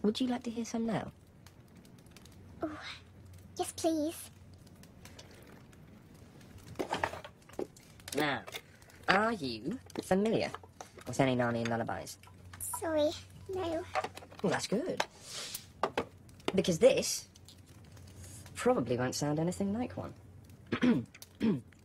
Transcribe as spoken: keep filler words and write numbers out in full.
Would you like to hear some now? Oh, yes, please. Now, are you familiar with any Narnian lullabies? Sorry, no. Well, that's good. Because this probably won't sound anything like one.